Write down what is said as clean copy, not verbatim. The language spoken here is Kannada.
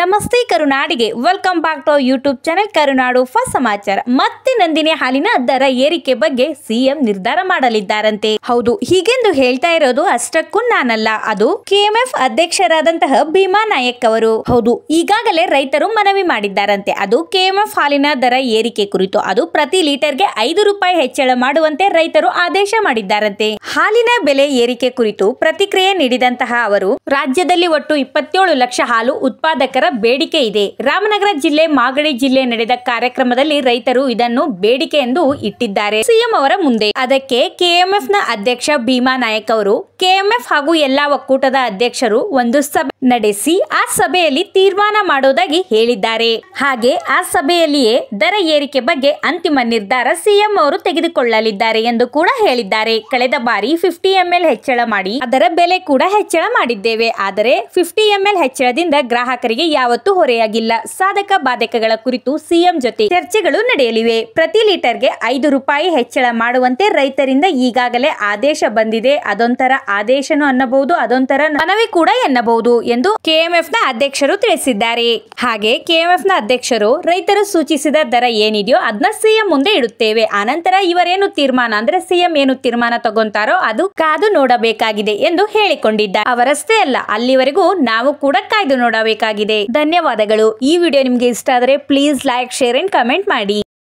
ನಮಸ್ತೆ ಕರುನಾಡಿಗೆ welcome back to YouTube channel Karunadu first ಸಮಾಚಾರ. ಮತ್ತೆ ನಂದಿನಿ ಹಾಲಿನ ದರ ಏರಿಕೆ ಬಗ್ಗೆ ಸಿಎಂ ನಿರ್ಧಾರ ಮಾಡಲಿದ್ದಾರಂತೆ. ಹೌದು, ಹೀಗೆಂದು ಹೇಳ್ತಾ ಇರೋದು ಅಷ್ಟಕ್ಕೂ ನಾನಲ್ಲ, ಅದು ಕೆಎಂಎಫ್ ಅಧ್ಯಕ್ಷರಾದಂತಹ ಭೀಮಾ ನಾಯಕ್ ಅವರು. ಹೌದು, ಈಗಾಗಲೇ ರೈತರು ಮನವಿ ಮಾಡಿದ್ದಾರಂತೆ. ಅದು ಕೆಎಂಎಫ್ ಹಾಲಿನ ದರ ಏರಿಕೆ ಕುರಿತು. ಅದು ಪ್ರತಿ ಲೀಟರ್ಗೆ 5 ರೂಪಾಯಿ ಹೆಚ್ಚಳ ಮಾಡುವಂತೆ ರೈತರು ಆದೇಶ ಮಾಡಿದ್ದಾರಂತೆ. ಹಾಲಿನ ಬೆಲೆ ಏರಿಕೆ ಕುರಿತು ಪ್ರತಿಕ್ರಿಯೆ ನೀಡಿದಂತಹ ಅವರು, ರಾಜ್ಯದಲ್ಲಿ ಒಟ್ಟು 27 ಲಕ್ಷ ಹಾಲು ಉತ್ಪಾದಕರ ಬೇಡಿಕೆ ಇದೆ. ರಾಮನಗರ ಜಿಲ್ಲೆ ಮಾಗಡಿ ಜಿಲ್ಲೆ ನಡೆದ ಕಾರ್ಯಕ್ರಮದಲ್ಲಿ ರೈತರು ಇದನ್ನು ಬೇಡಿಕೆ ಎಂದು ಇಟ್ಟಿದ್ದಾರೆ ಸಿಎಂ ಅವರ ಮುಂದೆ. ಅದಕ್ಕೆ ಕೆಎಂಎಫ್ ನ ಅಧ್ಯಕ್ಷ ಭೀಮಾ ನಾಯಕ್ ಅವರು ಕೆಎಂಎಫ್ ಹಾಗೂ ಎಲ್ಲಾ ಒಕ್ಕೂಟದ ಅಧ್ಯಕ್ಷರು ಒಂದು ಸಭೆ ನಡೆಸಿ ಆ ಸಭೆಯಲ್ಲಿ ತೀರ್ಮಾನ ಮಾಡೋದಾಗಿ ಹೇಳಿದ್ದಾರೆ. ಹಾಗೆ ಆ ಸಭೆಯಲ್ಲಿಯೇ ದರ ಏರಿಕೆ ಬಗ್ಗೆ ಅಂತಿಮ ನಿರ್ಧಾರ ಸಿಎಂ ಅವರು ತೆಗೆದುಕೊಳ್ಳಲಿದ್ದಾರೆ ಎಂದು ಕೂಡ ಹೇಳಿದ್ದಾರೆ. ಕಳೆದ ಬಾರಿ 50 ml ಹೆಚ್ಚಳ ಮಾಡಿ ಅದರ ಬೆಲೆ ಕೂಡ ಹೆಚ್ಚಳ ಮಾಡಿದ್ದೇವೆ. ಆದರೆ 50 ml ಹೆಚ್ಚಳದಿಂದ ಗ್ರಾಹಕರಿಗೆ ಯಾವತ್ತೂ ಹೊರೆಯಾಗಿಲ್ಲ. ಸಾಧಕ ಬಾಧಕಗಳ ಕುರಿತು ಸಿಎಂ ಜೊತೆ ಚರ್ಚೆಗಳು ನಡೆಯಲಿವೆ. ಪ್ರತಿ ಲೀಟರ್ಗೆ 5 ರೂಪಾಯಿ ಹೆಚ್ಚಳ ಮಾಡುವಂತೆ ರೈತರಿಂದ ಈಗಾಗಲೇ ಆದೇಶ ಬಂದಿದೆ. ಅದೊಂಥರ ಆದೇಶನು ಅನ್ನಬಹುದು, ಅದೊಂಥರ ಮನವಿ ಕೂಡ ಎನ್ನಬಹುದು ಎಂದು ಕೆಎಂಎಫ್ ನ ಅಧ್ಯಕ್ಷರು ತಿಳಿಸಿದ್ದಾರೆ. ಹಾಗೆ ಕೆಎಂಎಫ್ ನ ಅಧ್ಯಕ್ಷರು ರೈತರು ಸೂಚಿಸಿದ ದರ ಏನಿದೆಯೋ ಅದನ್ನ ಸಿಎಂ ಮುಂದೆ ಇಡುತ್ತೇವೆ. ಆನಂತರ ಇವರೇನು ತೀರ್ಮಾನ ಅಂದ್ರೆ ಸಿಎಂ ಏನು ತೀರ್ಮಾನ ತಗೊಂತಾರೋ ಅದು ಕಾದು ನೋಡಬೇಕಾಗಿದೆ ಎಂದು ಹೇಳಿಕೊಂಡಿದ್ದಾರೆ. ಅವರಷ್ಟೇ ಅಲ್ಲ, ಅಲ್ಲಿವರೆಗೂ ನಾವು ಕೂಡ ಕಾಯ್ದು ನೋಡಬೇಕಾಗಿದೆ. ಧನ್ಯವಾದಗಳು. ಈ ವಿಡಿಯೋ ನಿಮಗೆ ಇಷ್ಟ ಆದರೆ please like, share and comment ಮಾಡಿ.